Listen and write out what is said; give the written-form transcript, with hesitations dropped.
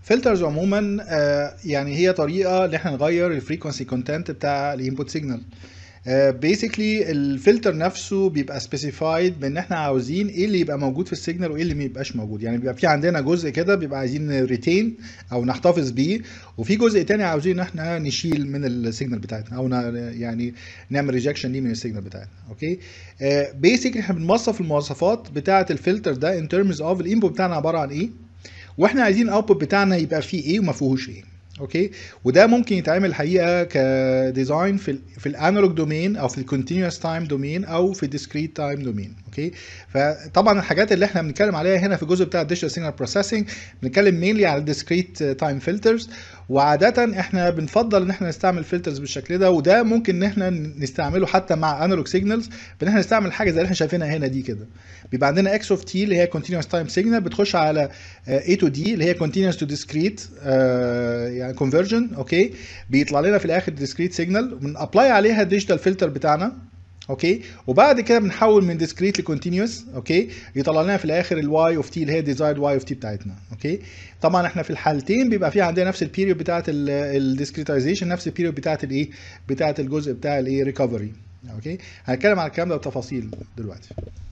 فلترز عموما يعني هي طريقه ان احنا نغير الفريكونسي كونتنت بتاع الانبوت سيجنال. بيسكلي الفلتر نفسه بيبقى سبيسيفايد بان احنا عاوزين ايه اللي يبقى موجود في السيجنال وايه اللي ما يبقاش موجود. يعني بيبقى في عندنا جزء كده بيبقى عايزين ريتين او نحتفظ بيه، وفي جزء تاني عاوزين ان احنا نشيل من السيجنال بتاعتنا او يعني نعمل ريجكشن ليه من السيجنال بتاعتنا. اوكي. بيسكلي احنا بنوصف المواصفات بتاعه الفلتر ده ان ترمز اوف الانبوت بتاعنا عباره عن ايه، واحنا عايزين الاوتبوت بتاعنا يبقى فيه ايه وما فيهوش ايه. اوكي. وده ممكن يتعمل الحقيقه كديزاين في الانالوج دومين او في الكونتينوس تايم دومين او في الديسكريت تايم دومين. اوكي. فطبعا الحاجات اللي احنا بنتكلم عليها هنا في الجزء بتاع الديجيتال سيجنال بروسيسنج بنتكلم مينلي على الديسكريت تايم فلترز، وعاده احنا بنفضل ان احنا نستعمل فلترز بالشكل ده، وده ممكن ان احنا نستعمله حتى مع انالوج سيجنالز، بان احنا نستعمل حاجه زي اللي احنا شايفينها هنا دي كده. بيبقى عندنا اكس اوف تي اللي هي continuous time signal بتخش على A to D اللي هي continuous to discrete يعني conversion. اوكي. بيطلع لنا في الاخر discrete signal بنابلاي عليها الديجيتال فلتر بتاعنا. اوكي. وبعد كده بنحول من discrete لكونتينوس. اوكي. يطلع لنا في الاخر الواي اوف تي اللي هي desired واي اوف تي بتاعتنا. اوكي. طبعا احنا في الحالتين بيبقى في عندنا نفس البيريود بتاعه الديسكريتايزيشن، نفس البيريود بتاعه الايه، بتاعه الجزء بتاع الايه ريكفري. اوكي. هنتكلم على الكلام ده بتفاصيل دلوقتي.